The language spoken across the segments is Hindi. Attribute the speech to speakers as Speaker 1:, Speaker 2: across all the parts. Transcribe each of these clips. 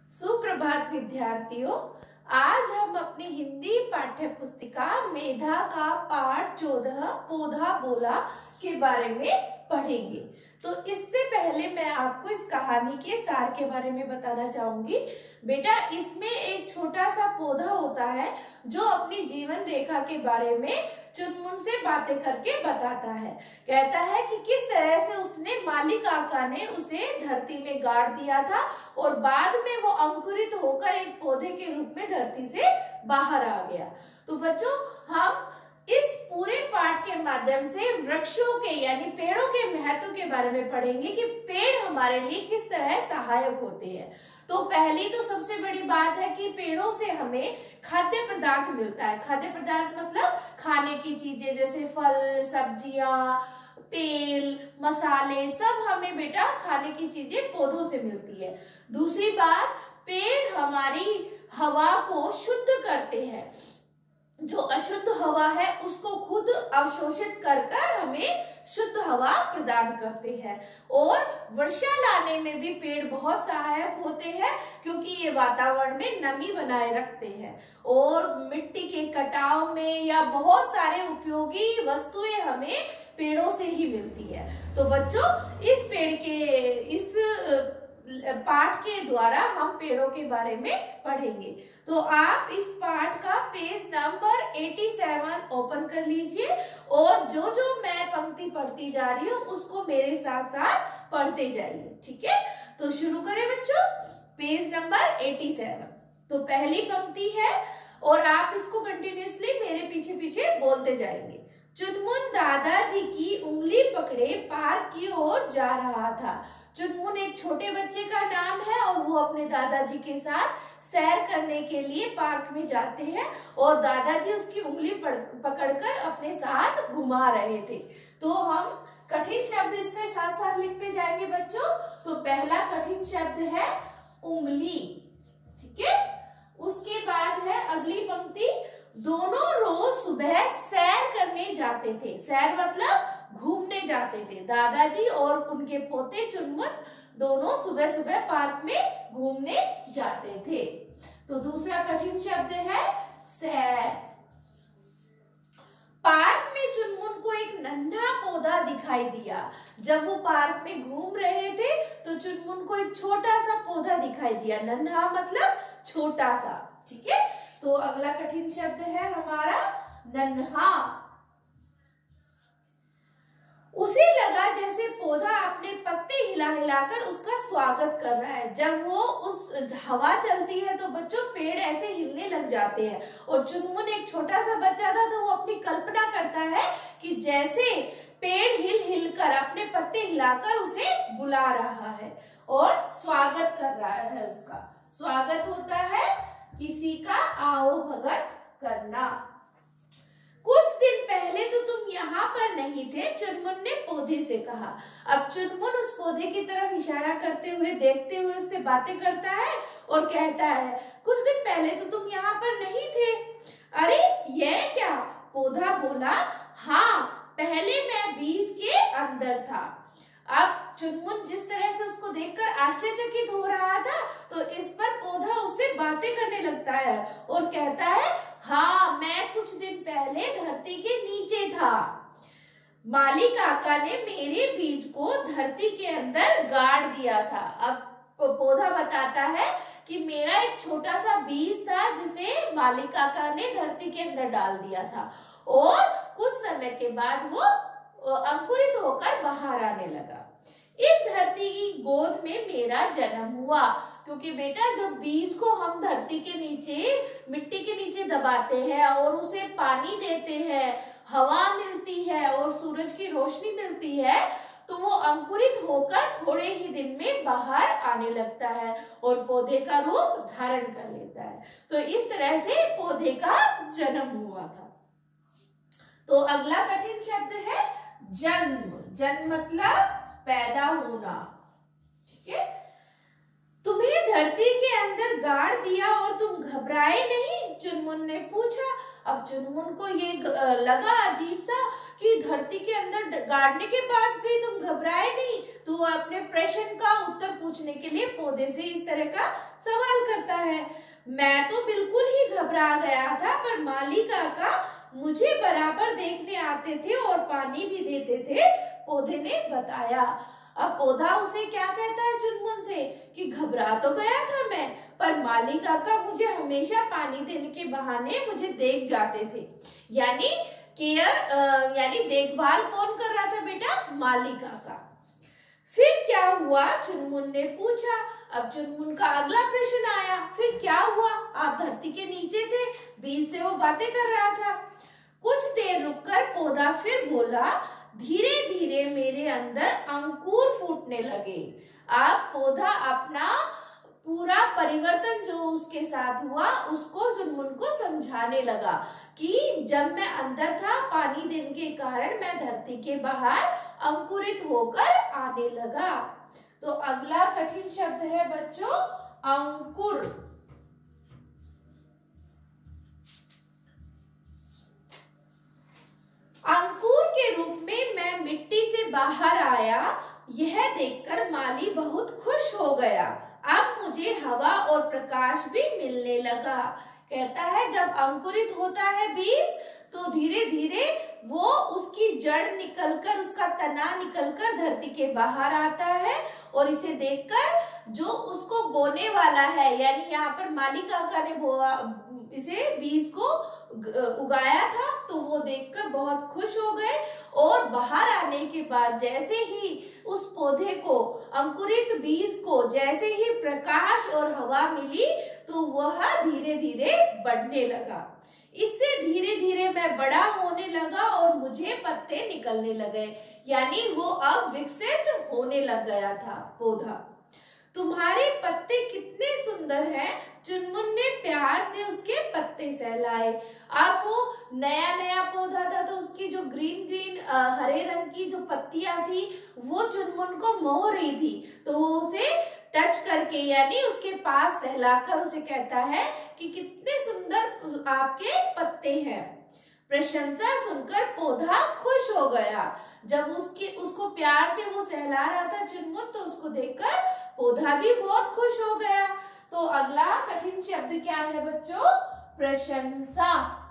Speaker 1: सुप्रभात विद्यार्थियों। आज हम अपनी हिंदी पाठ्य पुस्तिका मेधा का पाठ 14 पौधा बोला के बारे में पढ़ेंगे। तो इससे पहले मैं आपको इस कहानी के सार के बारे में बताना चाहूंगी। बेटा, इसमें एक छोटा सा पौधा होता है जो अपनी जीवन रेखा के बारे में चुनमुन से बातें करके बताता है। कहता है कि किस तरह से उसने माली काका ने उसे धरती में गाड़ दिया था और बाद में वो अंकुरित होकर एक पौधे के रूप में धरती से बाहर आ गया। तो बच्चों, हम इस पूरे पाठ के माध्यम से वृक्षों के यानी पेड़ों के महत्व के बारे में पढ़ेंगे कि पेड़ हमारे लिए किस तरह सहायक होते हैं। तो पहली तो सबसे बड़ी बात है कि पेड़ों से हमें खाद्य पदार्थ मिलता है। खाद्य पदार्थ मतलब खाने की चीजें जैसे फल, सब्जियां, तेल, मसाले, सब हमें बेटा खाने की चीजें पौधों से मिलती है। दूसरी बात, पेड़ हमारी हवा को शुद्ध करते हैं। जो अशुद्ध हवा है उसको खुद अवशोषित कर हमें शुद्ध हवा प्रदान करते हैं। और वर्षा लाने में भी पेड़ बहुत सहायक होते हैं क्योंकि ये वातावरण में नमी बनाए रखते हैं। और मिट्टी के कटाव में या बहुत सारे उपयोगी वस्तुएं हमें पेड़ों से ही मिलती है। तो बच्चों, इस पेड़ के इस पाठ के द्वारा हम पेड़ों के बारे में पढ़ेंगे। तो आप इस पाठ का पेज नंबर 87 ओपन कर लीजिए और जो जो मैं पंक्ति पढ़ती जा रही हूँ उसको मेरे साथ साथ पढ़ते जाइए। ठीक है, तो शुरू करें बच्चों। Page number 87। तो पहली पंक्ति है और आप इसको कंटिन्यूअसली मेरे पीछे पीछे बोलते जाएंगे। चुनमुन दादाजी की उंगली पकड़े पार्क की ओर जा रहा था। चुनमुन एक छोटे बच्चे का नाम है और वो अपने दादाजी के साथ सैर करने के लिए पार्क में जाते हैं और दादाजी उसकी उंगली पकड़कर अपने साथ घुमा रहे थे। तो हम कठिन शब्द इसके साथ साथ लिखते जाएंगे बच्चों। तो पहला कठिन शब्द है उंगली। ठीक है, उसके बाद है अगली पंक्ति, दोनों रोज सुबह सैर करने जाते थे। सैर मतलब घूमने जाते थे। दादाजी और उनके पोते चुनमुन दोनों सुबह सुबह पार्क में घूमने जाते थे। तो दूसरा कठिन शब्द है सैर। पार्क में चुनमुन को एक नन्हा पौधा दिखाई दिया। जब वो पार्क में घूम रहे थे तो चुनमुन को एक छोटा सा पौधा दिखाई दिया। नन्हा मतलब छोटा सा। ठीक है, तो अगला कठिन शब्द है हमारा नन्हा। उसे लगा जैसे पौधा अपने पत्ते हिला हिलाकर उसका स्वागत कर रहा है। जब वो उस हवा चलती है तो बच्चों पेड़ ऐसे हिलने लग जाते हैं। और चुनमुन एक छोटा सा बच्चा था तो वो अपनी कल्पना करता है कि जैसे पेड़ हिल हिल कर अपने पत्ते हिलाकर उसे बुला रहा है और स्वागत कर रहा है। उसका स्वागत होता है किसी का आओ भगत करना। कुछ दिन पहले तो तुम यहाँ पर नहीं थे, चुनमुन ने पौधे से कहा। अब चुनमुन उस पौधे की तरफ इशारा करते हुए देखते हुए उससे बातें करता है और कहता है, कुछ दिन पहले तो तुम यहाँ पर नहीं थे। अरे यह क्या? पौधा बोला, हाँ, पहले मैं बीज के अंदर था। अब चुनमुन जिस तरह से उसको देखकर आश्चर्यचकित हो रहा था तो इस पर पौधा उससे बातें करने लगता है और कहता है, हाँ, मैं कुछ दिन पहले धरती के नीचे था। माली काका ने मेरे बीज को धरती के अंदर गाड़ दिया था। अब पौधा बताता है कि मेरा एक छोटा सा बीज था जिसे माली काका ने धरती के अंदर डाल दिया था और कुछ समय के बाद वो अंकुरित होकर बाहर आने लगा। इस धरती की गोद में मेरा जन्म हुआ। क्योंकि बेटा, जब बीज को हम धरती के नीचे मिट्टी के नीचे दबाते हैं और उसे पानी देते हैं, हवा मिलती है और सूरज की रोशनी मिलती है तो वो अंकुरित होकर थोड़े ही दिन में बाहर आने लगता है और पौधे का रूप धारण कर लेता है। तो इस तरह से पौधे का जन्म हुआ था। तो अगला कठिन शब्द है जन्म। जन्म मतलब पैदा होना। ठीक है, तुम्हें धरती के अंदर गाड़ दिया और तुम घबराए नहीं? चुनमुन ने पूछा। अब चुनमुन को ये लगा अजीब सा कि धरती के अंदर गाड़ने के बाद भी तुम घबराए नहीं। तो वो अपने प्रश्न का उत्तर पूछने के लिए पौधे से इस तरह का सवाल करता है। मैं तो बिल्कुल ही घबरा गया था, पर माली काका मुझे बराबर देखने आते थे और पानी भी देते थे, पौधे ने बताया। अब पौधा उसे क्या कहता है चुनमुन से कि घबरा तो गया था मैं, पर माली काका मुझे हमेशा पानी देने के बहाने मुझे देख जाते थे। यानी केयर यानी देखभाल कौन कर रहा था बेटा? माली काका। फिर क्या हुआ? चुनमुन ने पूछा। अब चुनमुन का अगला प्रश्न आया, फिर क्या हुआ? आप धरती के नीचे थे, बीज से वो बातें कर रहा था। कुछ देर रुककर पौधा फिर बोला, धीरे धीरे मेरे अंदर अंकुर फूटने लगे। अब पौधा अपना पूरा परिवर्तन जो उसके साथ हुआ उसको चुनमुन को समझाने लगा कि जब मैं अंदर था, पानी देने के कारण मैं धरती के बाहर अंकुरित होकर आने लगा। तो अगला कठिन शब्द है बच्चों अंकुर। अंकुर के रूप में मैं मिट्टी से बाहर आया, यह देखकर माली बहुत खुश हो गया। अब मुझे हवा और प्रकाश भी मिलने लगा। कहता है जब अंकुरित होता है बीज तो धीरे धीरे वो उसकी जड़ निकलकर, उसका तना निकलकर धरती के बाहर आता है और इसे देखकर जो उसको बोने वाला है, यानी यहाँ पर माली काका ने बोआ इसे बीज को उगाया था, तो वो देखकर बहुत खुश हो गए और बाहर आने के बाद जैसे ही उस पौधे को, अंकुरित बीज को जैसे ही प्रकाश और हवा मिली तो वह धीरे धीरे बढ़ने लगा। इससे धीरे धीरे मैं बड़ा होने लगा और मुझे पत्ते निकलने लगे, यानी वो अब विकसित होने लग गया था पौधा। तुम्हारे पत्ते कितने सुंदर हैं, चुनमुन ने प्यार से उसके पत्ते सहलाए। अब वो नया नया पौधा था तो उसकी जो ग्रीन ग्रीन हरे रंग की जो पत्तियां थी वो चुनमुन को मोह रही थी, तो वो उसे टच करके यानी उसके पास सहलाकर उसे कहता है कि कितने सुंदर आपके पत्ते हैं। प्रशंसा सुनकर पौधा खुश हो गया। जब उसको प्यार से वो सहला रहा था चुनमुन, तो उसको देखकर पौधा भी बहुत खुश हो गया। तो अगला कठिन शब्द क्या है बच्चों? प्रशंसा।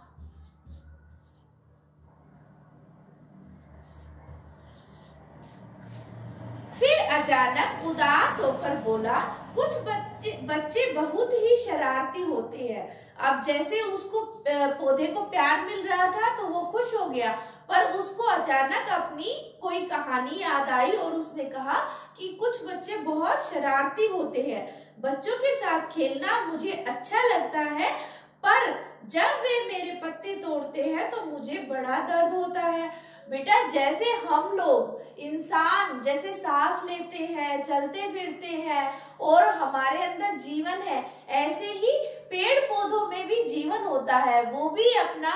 Speaker 1: फिर अचानक उदास होकर बोला, कुछ बच्चे बहुत ही शरारती होते हैं। अब जैसे उसको पौधे को प्यार मिल रहा था तो वो खुश हो गया, पर उसको अचानक अपनी कोई कहानी याद आई और उसने कहा कि कुछ बच्चे बहुत शरारती होते हैं। बच्चों के साथ खेलना मुझे अच्छा लगता है, पर जब वे मेरे पत्ते तोड़ते हैं तो मुझे बड़ा दर्द होता है। बेटा जैसे हम लोग इंसान जैसे सांस लेते हैं, चलते फिरते हैं और हमारे अंदर जीवन है, ऐसे ही पेड़ पौधों में भी जीवन होता है। वो भी अपना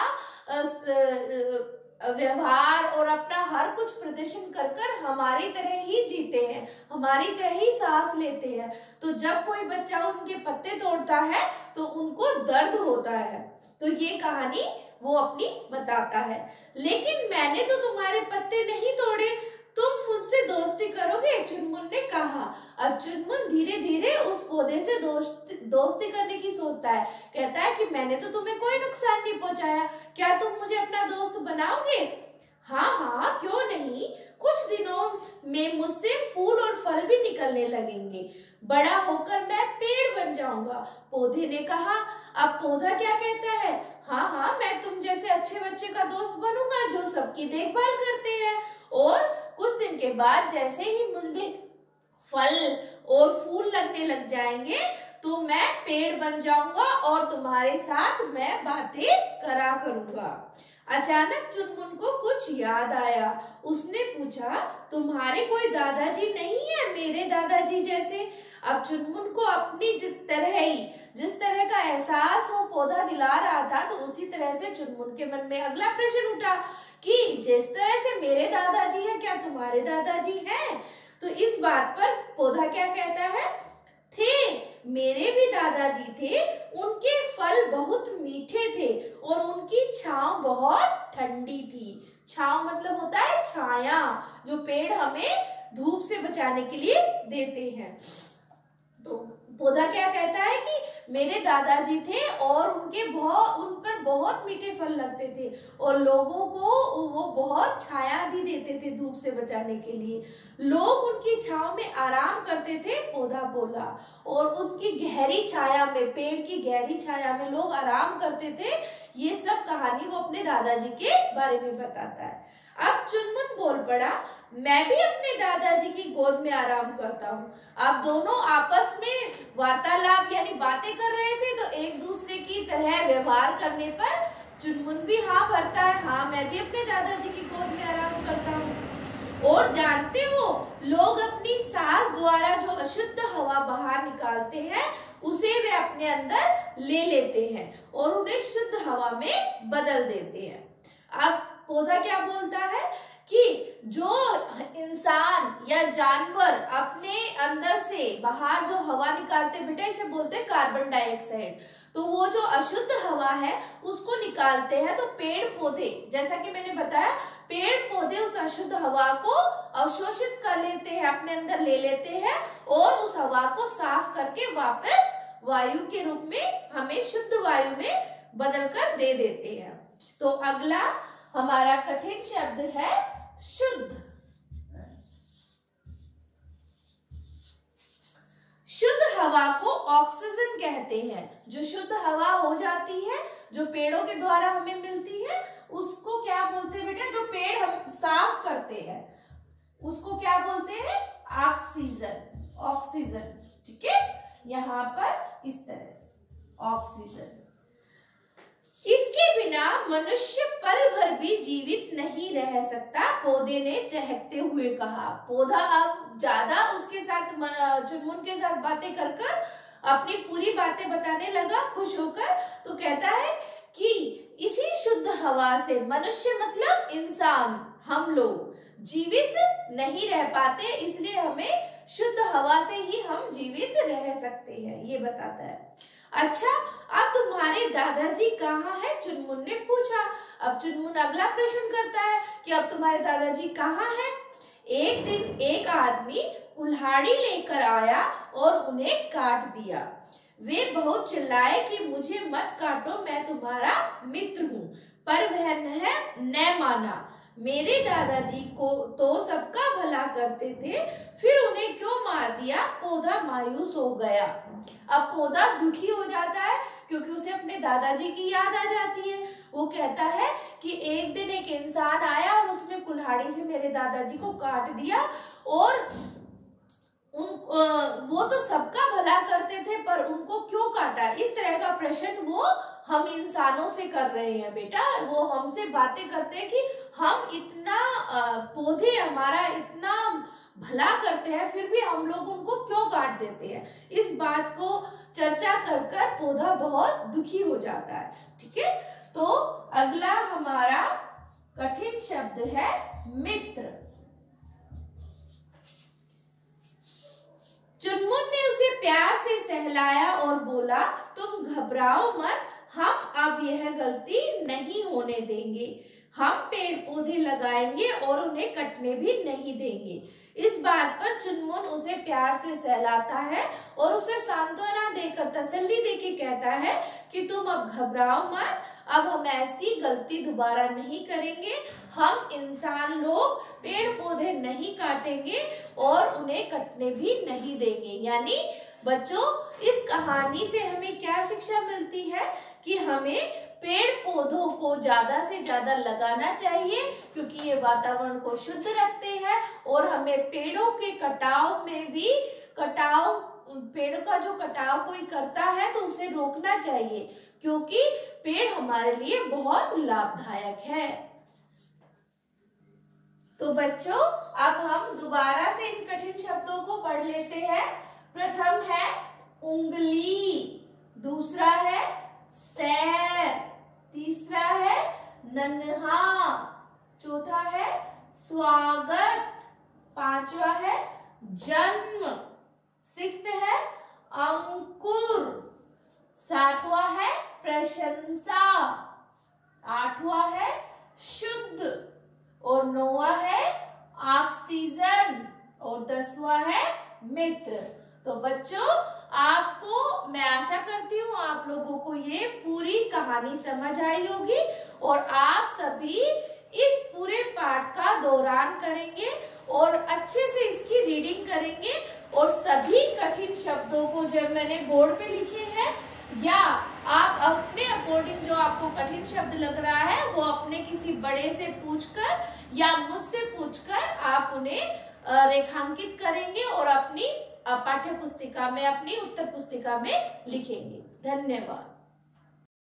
Speaker 1: व्यवहार और अपना हर कुछ प्रदर्शन कर कर हमारी तरह ही जीते हैं, हमारी तरह ही सांस लेते हैं। तो जब कोई बच्चा उनके पत्ते तोड़ता है तो उनको दर्द होता है। तो ये कहानी वो अपनी बताता है। लेकिन मैंने तो तुम्हारे पत्ते नहीं तोड़े, तुम मुझसे दोस्ती करोगे? चुनमुन ने कहा। अब चुनमुन धीरे धीरे उस पौधे से दोस्ती करने की सोचता है। कहता है कि मैंने तो तुम्हें कोई नुकसान नहीं पहुंचाया, क्या तुम मुझे अपना दोस्त बनाओगे? हाँ हाँ क्यों नहीं, कुछ दिनों में मुझसे फूल और फल भी निकलने लगेंगे, बड़ा होकर मैं पेड़ बन जाऊंगा। पौधे ने कहा। अब पौधा क्या कहता है? हाँ हाँ मैं तुम जैसे अच्छे बच्चे का दोस्त बनूंगा जो सबकी देखभाल करते हैं, और कुछ दिन के बाद जैसे ही मुझमें फल और फूल लगने लग जाएंगे तो मैं पेड़ बन जाऊंगा और तुम्हारे साथ मैं बातें करा करूंगा। अचानक चुनमुन को कुछ याद आया। उसने पूछा, तुम्हारे कोई दादाजी नहीं है मेरे दादाजी जैसे? अब चुनमुन को अपनी जिस तरह का एहसास वो पौधा दिला रहा था, तो उसी तरह से चुनमुन के मन में अगला प्रश्न उठा कि जिस तरह से मेरे दादाजी हैं, क्या तुम्हारे दादाजी हैं? तो इस बात पर पौधा क्या कहता है? थे, मेरे भी दादाजी थे, उनके फल बहुत मीठे थे और उनकी छांव बहुत ठंडी थी। छांव मतलब होता है छाया, जो पेड़ हमें धूप से बचाने के लिए देते हैं। तो पौधा क्या कहता है कि मेरे दादाजी थे और उन पर बहुत मीठे फल लगते थे और लोगों को वो बहुत छाया भी देते थे धूप से बचाने के लिए। लोग उनकी छांव में आराम करते थे, पौधा बोला, और उनकी गहरी छाया में, पेड़ की गहरी छाया में लोग आराम करते थे। ये सब कहानी वो अपने दादाजी के बारे में बताता है। अब चुनमुन बोल पड़ा, मैं भी अपने दादाजी की गोद में आराम करता हूँ। अब दोनों आपस में वार्तालाप यानी बातें कर रहे थे, तो एक दूसरे की तरह व्यवहार करने पर चुनमुन भी हाँ भरता है, हाँ मैं भी अपने दादाजी की गोद में आराम करता हूँ। और जानते हो, लोग अपनी सांस द्वारा जो अशुद्ध हवा बाहर निकालते हैं उसे वे अपने अंदर ले लेते हैं और उन्हें शुद्ध हवा में बदल देते हैं। अब पौधा क्या बोलता है कि जो इंसान या जानवर अपने अंदर से बाहर जो हवा निकालते, बेटा इसे बोलते हैं कार्बन डाइऑक्साइड, तो वो जो अशुद्ध हवा है उसको निकालते हैं। तो पेड़ पौधे, जैसा कि मैंने बताया, पेड़ पौधे उस अशुद्ध हवा को अवशोषित कर लेते हैं, अपने अंदर ले लेते हैं और उस हवा को साफ करके वापस वायु के रूप में हमें शुद्ध वायु में बदल कर दे देते हैं। तो अगला हमारा कठिन शब्द है शुद्ध। शुद्ध हवा को ऑक्सीजन कहते हैं। जो शुद्ध हवा हो जाती है, जो पेड़ों के द्वारा हमें मिलती है, उसको क्या बोलते हैं बेटा? जो पेड़ हम साफ करते हैं उसको क्या बोलते हैं? ऑक्सीजन। ऑक्सीजन, ठीक है, यहाँ पर इस तरह से ऑक्सीजन। इसके बिना मनुष्य पल भर भी जीवित नहीं रह सकता, पौधे ने चहकते हुए कहा। पौधा अब ज्यादा उसके साथ, चुनमुन के साथ बातें कर कर अपनी पूरी बातें बताने लगा खुश होकर। तो कहता है कि इसी शुद्ध हवा से मनुष्य मतलब इंसान, हम लोग जीवित नहीं रह पाते, इसलिए हमें शुद्ध हवा से ही हम जीवित रह सकते हैं, ये बताता है। अच्छा, अब तुम्हारे दादाजी कहाँ है? चुनमुन ने पूछा। अब चुनमुन अगला प्रश्न करता है कि अब तुम्हारे दादाजी कहाँ है? एक दिन एक आदमी कुल्हाड़ी लेकर आया और उन्हें काट दिया। वे बहुत चिल्लाए कि मुझे मत काटो, मैं तुम्हारा मित्र हूँ, पर वह न माना। मेरे दादाजी को तो सबका भला करते थे, फिर उन्हें क्यों मार दिया? पौधा मायूस हो गया। अब पौधा दुखी हो जाता है क्योंकि उसे अपने दादाजी की याद आ जाती है। वो कहता है कि एक दिन एक इंसान आया और उसने कुल्हाड़ी से मेरे दादाजी को काट दिया, और वो तो सबका भला करते थे, पर उनको क्यों काटा? इस तरह का प्रश्न वो हम इंसानों से कर रहे हैं बेटा। वो हमसे बातें करते हैं कि हम इतना, पौधे हमारा इतना भला करते हैं, फिर भी हम लोग उनको क्यों काट देते हैं। इस बात को चर्चा कर कर पौधा बहुत दुखी हो जाता है, ठीक है। तो अगला हमारा कठिन शब्द है मित्र। चुनमुन ने उसे प्यार से सहलाया और बोला, तुम घबराओ मत, हम अब यह गलती नहीं होने देंगे। हम पेड़ पौधे लगाएंगे और उन्हें कटने भी नहीं देंगे। इस बात पर चुनमुन उसे प्यार से सहलाता है और उसे सांत्वना देकर, तसल्ली देके कहता है कि तुम अब घबराओ मत, अब हम ऐसी गलती दोबारा नहीं करेंगे। हम इंसान लोग पेड़ पौधे नहीं काटेंगे और उन्हें कटने भी नहीं देंगे। यानी बच्चों, इस कहानी से हमें क्या शिक्षा मिलती है कि हमें पेड़ पौधों को ज्यादा से ज्यादा लगाना चाहिए, क्योंकि ये वातावरण को शुद्ध रखते हैं। और हमें पेड़ों के कटाव में भी, पेड़ का जो कटाव कोई करता है तो उसे रोकना चाहिए, क्योंकि पेड़ हमारे लिए बहुत लाभदायक है। तो बच्चों, अब हम दोबारा से इन कठिन शब्दों को पढ़ लेते हैं। प्रथम है उंगली, दूसरा है सैर, तीसरा है नन्हा, चौथा है स्वागत, पांचवा है जन्म, सिक्स्थ है अंकुर, सातवां है प्रशंसा, आठवां है शुद्ध, और नौवां है ऑक्सीजन, और 10वां है मित्र। तो बच्चों, आपको, मैं आशा करती हूँ आप लोगों को ये पूरी कहानी समझ आई होगी और आप सभी इस पूरे पाठ का दोहरान करेंगे और अच्छे से इसकी रीडिंग करेंगे और सभी कठिन शब्दों को जब मैंने बोर्ड पे लिखे हैं या आप अपने अकॉर्डिंग जो आपको कठिन शब्द लग रहा है वो अपने किसी बड़े से पूछकर या मुझसे पूछकर आप उन्हें रेखांकित करेंगे और अपनी पाठ्य पुस्तिका में, अपनी उत्तर पुस्तिका में लिखेंगे। धन्यवाद।